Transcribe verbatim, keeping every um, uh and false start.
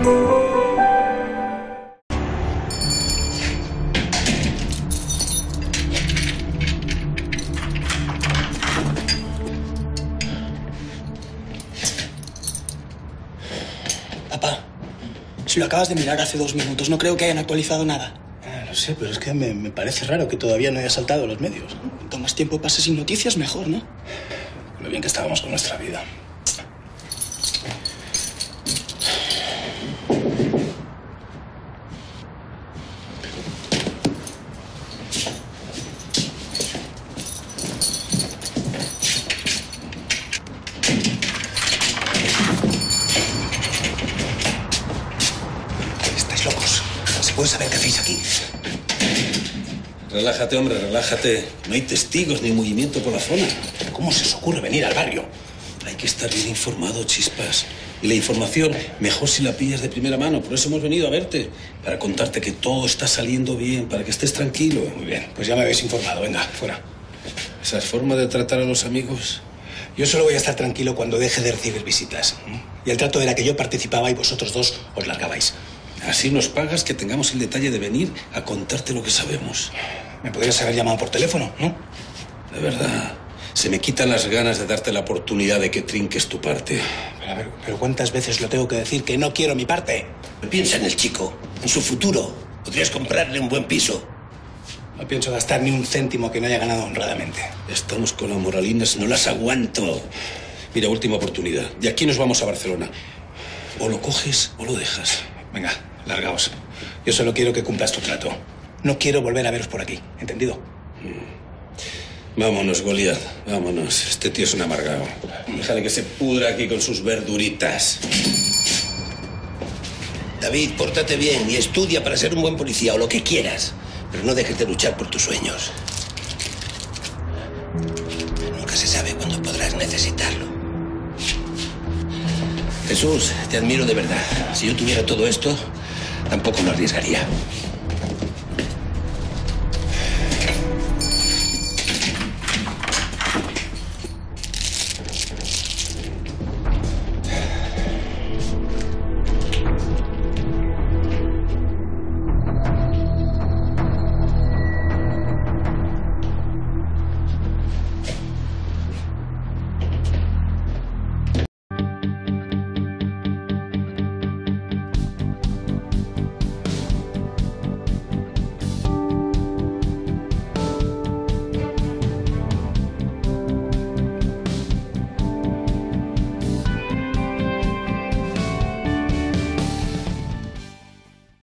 Papá, si lo acabas de mirar hace dos minutos, no creo que hayan actualizado nada. Ah, lo sé, pero es que me, me parece raro que todavía no haya saltado a los medios. Cuanto más tiempo pase sin noticias, mejor, ¿no? Lo bien que estábamos con nuestra vida. Estáis locos. ¿Se puede saber qué hacéis aquí? Relájate, hombre, relájate. No hay testigos ni movimiento por la zona. ¿Cómo se os ocurre venir al barrio? Hay que estar bien informado, Chispas. Y la información, mejor si la pillas de primera mano. Por eso hemos venido a verte. Para contarte que todo está saliendo bien, para que estés tranquilo. Muy bien, pues ya me habéis informado. Venga, fuera. ¿Esa es forma de tratar a los amigos? Yo solo voy a estar tranquilo cuando deje de recibir visitas. Y el trato era que yo participaba y vosotros dos os largabais. Así nos pagas que tengamos el detalle de venir a contarte lo que sabemos. Me podrías haber llamado por teléfono, ¿no? De verdad, se me quitan las ganas de darte la oportunidad de que trinques tu parte. Pero, a ver, pero ¿cuántas veces lo tengo que decir que no quiero mi parte? Piensa en el chico, en su futuro. Podrías comprarle un buen piso. No pienso gastar ni un céntimo que no haya ganado honradamente. Estamos con las moralinas, no las aguanto. Mira, última oportunidad. De aquí nos vamos a Barcelona. O lo coges o lo dejas. Venga, largaos. Yo solo quiero que cumplas tu trato. No quiero volver a veros por aquí, ¿entendido? Vámonos, Goliat, vámonos. Este tío es un amargado. Déjale que se pudra aquí con sus verduritas. David, pórtate bien y estudia para ser un buen policía o lo que quieras. Pero no dejes de luchar por tus sueños. Nunca se sabe cuándo podrás necesitarlo. Jesús, te admiro de verdad. Si yo tuviera todo esto, tampoco lo arriesgaría.